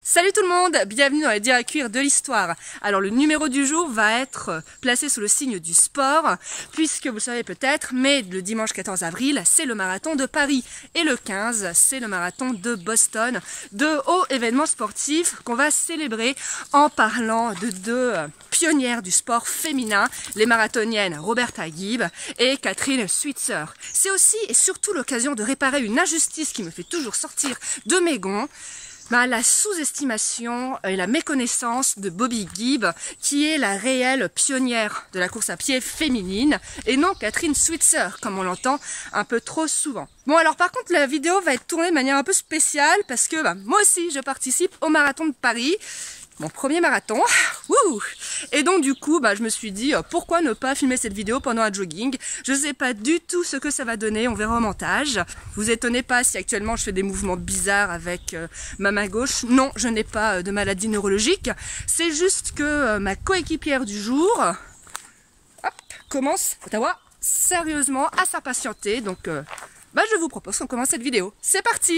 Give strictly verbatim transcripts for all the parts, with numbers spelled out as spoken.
Salut tout le monde, bienvenue dans les dires à cuire de l'histoire. Alors le numéro du jour va être placé sous le signe du sport, puisque vous le savez peut-être, mais le dimanche quatorze avril, c'est le marathon de Paris. Et le quinze, c'est le marathon de Boston. Deux hauts événements sportifs qu'on va célébrer en parlant de deux pionnières du sport féminin, les marathoniennes Roberta Gibb et Catherine Switzer. C'est aussi et surtout l'occasion de réparer une injustice qui me fait toujours sortir de mes gonds. Bah, la sous-estimation et la méconnaissance de Bobby Gibb, qui est la réelle pionnière de la course à pied féminine, et non Catherine Switzer, comme on l'entend un peu trop souvent. Bon alors par contre la vidéo va être tournée de manière un peu spéciale, parce que bah, moi aussi je participe au marathon de Paris, mon premier marathon. Wouh! Et donc du coup, bah, je me suis dit, euh, pourquoi ne pas filmer cette vidéo pendant un jogging? Je sais pas du tout ce que ça va donner, on verra au montage. Vous étonnez pas si actuellement je fais des mouvements bizarres avec euh, ma main gauche. Non, je n'ai pas euh, de maladie neurologique. C'est juste que euh, ma coéquipière du jour hop, commence, Ottawa, sérieusement à s'impatienter. Donc euh, bah, je vous propose qu'on commence cette vidéo. C'est parti!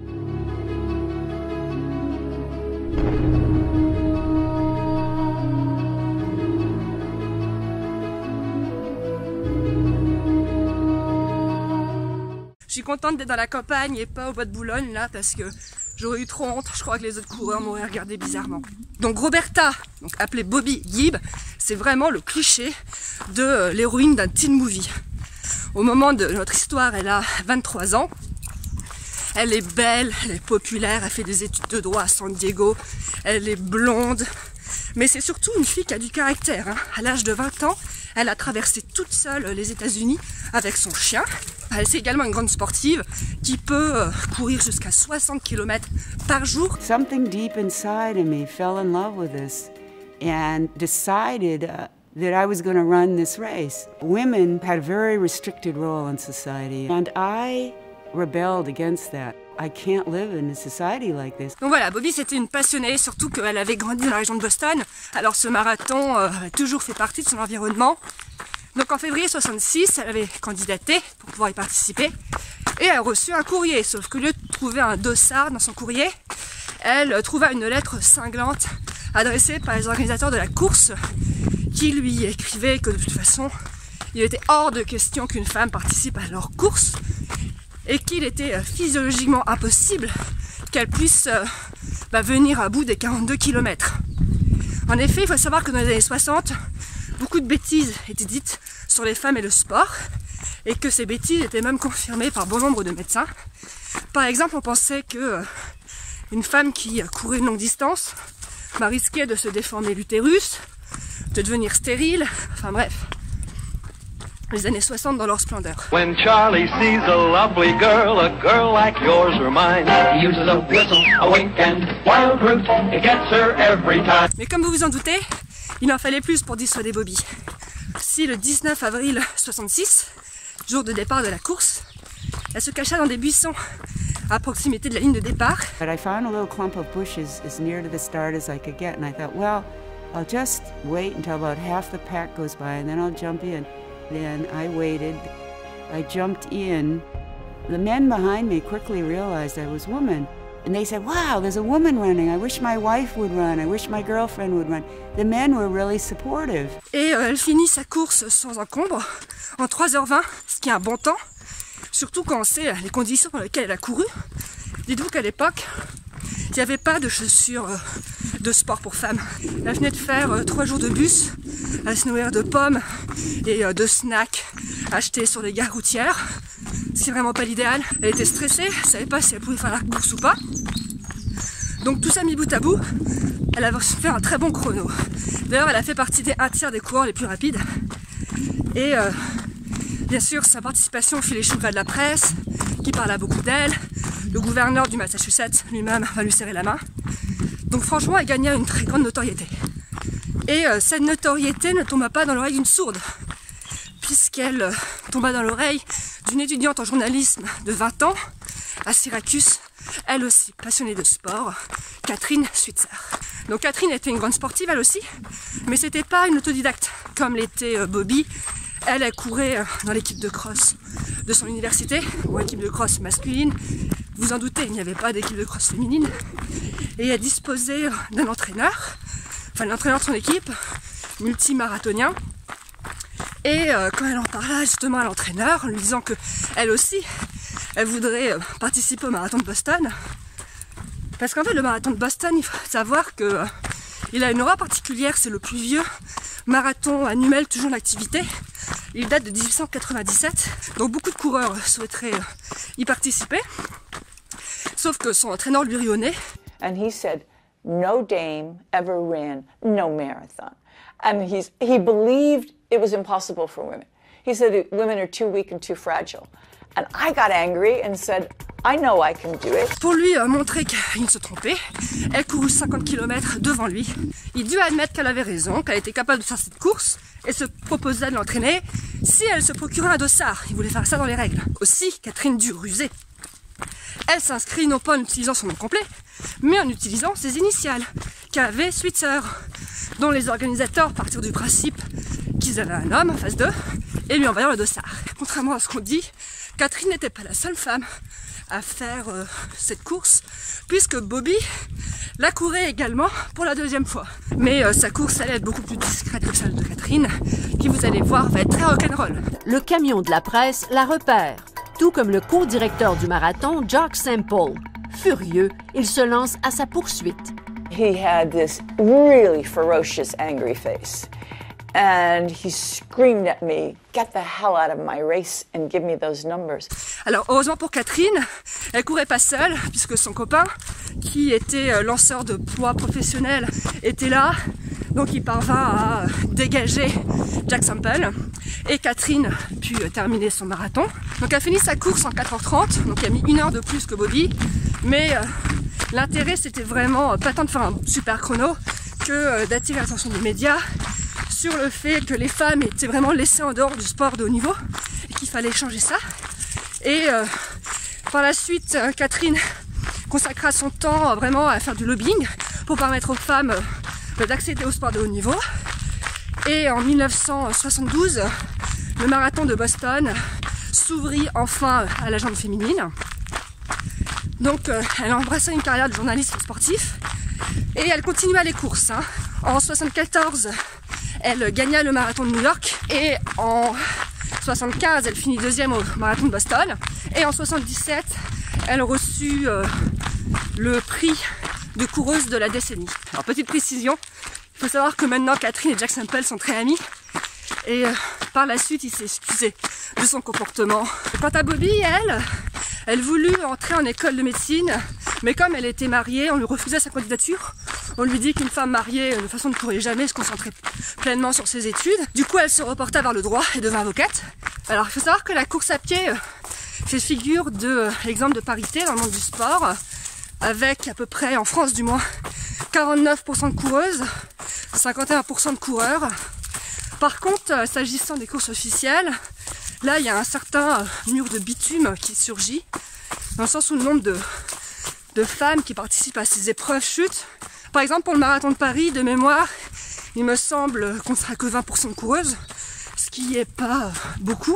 Je suis contente d'être dans la campagne et pas au bois de Boulogne là, parce que j'aurais eu trop honte. Je crois que les autres coureurs m'auraient regardé bizarrement. Donc Roberta, donc appelée Bobby Gibb, c'est vraiment le cliché de euh, l'héroïne d'un teen movie. Au moment de notre histoire, elle a vingt-trois ans. Elle est belle, elle est populaire, elle fait des études de droit à San Diego. Elle est blonde. Mais c'est surtout une fille qui a du caractère. Hein. À l'âge de vingt ans, elle a traversé toute seule les États-Unis avec son chien. Elle est également une grande sportive qui peut euh, courir jusqu'à soixante kilomètres par jour. Something deep inside of me fell in love with this and decided uh, that I was going to run this race. Women had a very restricted role in society and I rebelled against that. I can't live in a society like this. Donc voilà, Bobby c'était une passionnée, surtout qu'elle avait grandi dans la région de Boston. Alors ce marathon euh, a toujours fait partie de son environnement. Donc en février soixante-six, elle avait candidaté pour pouvoir y participer et elle a reçu un courrier. Sauf qu'au lieu de trouver un dossard dans son courrier, elle trouva une lettre cinglante adressée par les organisateurs de la course qui lui écrivaient que de toute façon, il était hors de question qu'une femme participe à leur course et qu'il était physiologiquement impossible qu'elle puisse euh, bah, venir à bout des quarante-deux kilomètres. En effet, il faut savoir que dans les années soixante, beaucoup de bêtises étaient dites sur les femmes et le sport, et que ces bêtises étaient même confirmées par bon nombre de médecins. Par exemple, on pensait que euh, une femme qui courait une longue distance bah, risquait de se déformer l'utérus, de devenir stérile, enfin bref. Les années soixante dans leur splendeur. When Charlie sees a lovely girl, a girl like yours or mine, he uses a whistle, a wink and wild root, it gets her every time. Mais comme vous vous en doutez, il en fallait plus pour dissuader Bobby. Si le dix-neuf avril soixante-six, jour de départ de la course, elle se cacha dans des buissons à proximité de la ligne de départ. But I found a little clump of bushes as near to the start as I could get and I thought, well, I'll just wait until about half the pack goes by and then I'll jump in. Then I waited, I jumped in. The men behind me quickly realized I was a woman. And they said, wow, there's a woman running. I wish my wife would run. I wish my girlfriend would run. The men were really supportive. Et euh, elle finit sa course sans encombre, en trois heures vingt, ce qui est un bon temps. Surtout quand on sait les conditions dans lesquelles elle a couru. Dites-vous qu'à l'époque, il n'y avait pas de chaussures euh, de sport pour femmes. Elle venait de faire euh, trois jours de bus, à se nourrir de pommes et euh, de snacks achetés sur les gares routières. C'est vraiment pas l'idéal. Elle était stressée, elle savait pas si elle pouvait faire la course ou pas. Donc tout ça mis bout à bout, elle a fait un très bon chrono. D'ailleurs, elle a fait partie des un tiers des coureurs les plus rapides. Et euh, bien sûr, sa participation fit les choux de la presse, qui parla beaucoup d'elle. Le gouverneur du Massachusetts lui-même va lui serrer la main. Donc franchement, elle gagna une très grande notoriété. Et euh, cette notoriété ne tomba pas dans l'oreille d'une sourde, puisqu'elle euh, tomba dans l'oreille d'une étudiante en journalisme de vingt ans, à Syracuse, elle aussi passionnée de sport, Catherine Switzer. Donc Catherine était une grande sportive elle aussi, mais c'était pas une autodidacte comme l'était euh, Bobby. Elle, elle courait euh, dans l'équipe de cross de son université, ou équipe de cross masculine. Vous en doutez, il n'y avait pas d'équipe de cross féminine. et elle disposait d'un entraîneur, enfin l'entraîneur de son équipe, multimarathonien. Et euh, quand elle en parla justement à l'entraîneur, en lui disant que elle aussi, elle voudrait euh, participer au marathon de Boston. Parce qu'en fait, le marathon de Boston, il faut savoir que euh, il a une aura particulière, c'est le plus vieux marathon annuel toujours d'activité. Il date de dix-huit cent quatre-vingt-dix-sept, donc beaucoup de coureurs souhaiteraient euh, y participer. Sauf que son entraîneur lui riait au nez. And he said, no dame ever ran no marathon. And he's, he believed it was impossible for women. He said women are too weak and too fragile. And I got angry and said, I know I can do it. Pour lui euh, montrer qu'il se trompait, elle courut cinquante kilomètres devant lui. Il dut admettre qu'elle avait raison, qu'elle était capable de faire cette course et se proposa de l'entraîner si elle se procurait un dossard. Il voulait faire ça dans les règles. Aussi, Catherine dut ruser. Elle s'inscrit non pas en utilisant son nom complet, mais en utilisant ses initiales, K V Switzer, dont les organisateurs partirent du principe qu'ils avaient un homme en face d'eux et lui envoyèrent le dossard. Contrairement à ce qu'on dit, Catherine n'était pas la seule femme à faire euh, cette course, puisque Bobby la courait également pour la deuxième fois. Mais euh, sa course allait être beaucoup plus discrète que celle de Catherine, qui vous allez voir va être très rock'n'roll. Le camion de la presse la repère, tout comme le co-directeur du marathon, Jock Semple. Furieux, il se lance à sa poursuite. He had this really ferocious, angry face. And he screamed at me, get the hell out of my race and give me those numbers. Alors heureusement pour Catherine, elle courait pas seule, puisque son copain, qui était lanceur de poids professionnel, était là. Donc il parvint à dégager Jack Semple et Catherine put terminer son marathon. Donc elle a fini sa course en quatre heures trente, donc elle a mis une heure de plus que Bobby. Mais euh, l'intérêt c'était vraiment pas tant de faire un super chrono que euh, d'attirer l'attention des médias sur le fait que les femmes étaient vraiment laissées en dehors du sport de haut niveau et qu'il fallait changer ça. Et euh, par la suite, euh, Catherine consacra son temps euh, vraiment à faire du lobbying pour permettre aux femmes euh, d'accéder au sport de haut niveau. Et en mille neuf cent soixante-douze, le marathon de Boston s'ouvrit enfin à la gente féminine. Donc euh, elle a embrassé une carrière de journaliste sportif et elle continua les courses. Hein. En soixante-quatorze, elle gagna le marathon de New York et en soixante-quinze, elle finit deuxième au marathon de Boston. Et en soixante-dix-sept, elle reçut euh, le prix de coureuse de la décennie. Alors petite précision, il faut savoir que maintenant Catherine et Jack Semple sont très amis. Et euh, par la suite, il s'est excusé de son comportement. Quant à Bobby, elle, elle voulut entrer en école de médecine, mais comme elle était mariée, on lui refusait sa candidature. On lui dit qu'une femme mariée, de toute façon, ne pourrait jamais se concentrer pleinement sur ses études. Du coup, elle se reporta vers le droit et devint avocate. Alors, il faut savoir que la course à pied euh, fait figure de euh, l'exemple de parité dans le monde du sport, avec à peu près, en France du moins, quarante-neuf pour cent de coureuses, cinquante et un pour cent de coureurs. Par contre, euh, s'agissant des courses officielles, là, il y a un certain euh, mur de bitume qui surgit, dans le sens où le nombre de, de femmes qui participent à ces épreuves chute. Par exemple, pour le marathon de Paris, de mémoire, il me semble qu'on ne sera que vingt pour cent de coureuses, ce qui n'est pas beaucoup.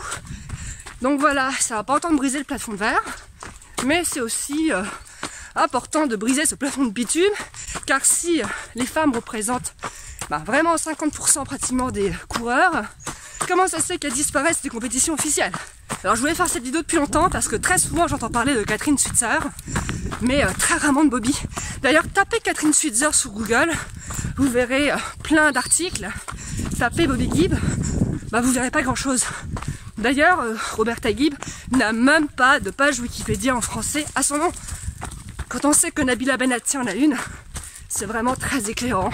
Donc voilà, c'est important de briser le plafond de verre, mais c'est aussi euh, important de briser ce plafond de bitume, car si euh, les femmes représentent bah, vraiment cinquante pour cent pratiquement des coureurs, comment ça se fait qu'elles disparaissent des compétitions officielles? Alors je voulais faire cette vidéo depuis longtemps parce que très souvent j'entends parler de Catherine Switzer, mais euh, très rarement de Bobby. D'ailleurs, tapez Catherine Switzer sur Google, vous verrez euh, plein d'articles. Tapez Bobby Gibb, bah vous verrez pas grand chose. D'ailleurs, euh, Roberta Gibb n'a même pas de page Wikipédia en français à son nom. Quand on sait que Nabila Benati en a une, c'est vraiment très éclairant.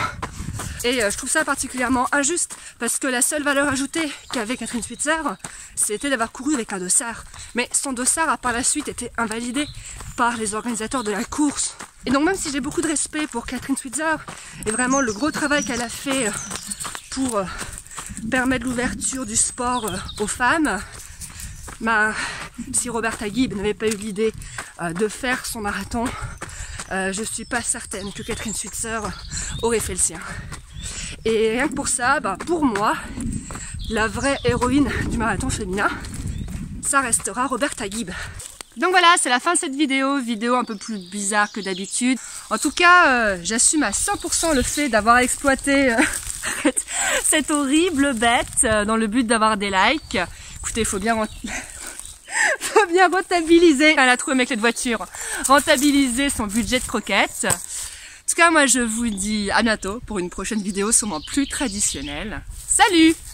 Et euh, je trouve ça particulièrement injuste parce que la seule valeur ajoutée qu'avait Catherine Switzer, c'était d'avoir couru avec un dossard. Mais son dossard a par la suite été invalidé par les organisateurs de la course. Et donc même si j'ai beaucoup de respect pour Catherine Switzer et vraiment le gros travail qu'elle a fait pour euh, permettre l'ouverture du sport euh, aux femmes, bah, si Roberta Gibb n'avait pas eu l'idée euh, de faire son marathon, euh, je suis pas certaine que Catherine Switzer aurait fait le sien. Et rien que pour ça, bah, pour moi, la vraie héroïne du marathon féminin, ça restera Roberta Gibb. Donc voilà, c'est la fin de cette vidéo, vidéo un peu plus bizarre que d'habitude. En tout cas, euh, j'assume à cent pour cent le fait d'avoir exploité euh, cette horrible bête euh, dans le but d'avoir des likes. Écoutez, il faut bien, rent... faut bien rentabiliser, elle a trouvé mes clés de voiture, rentabiliser son budget de croquettes. En tout cas, moi je vous dis à bientôt pour une prochaine vidéo sûrement plus traditionnelle. Salut!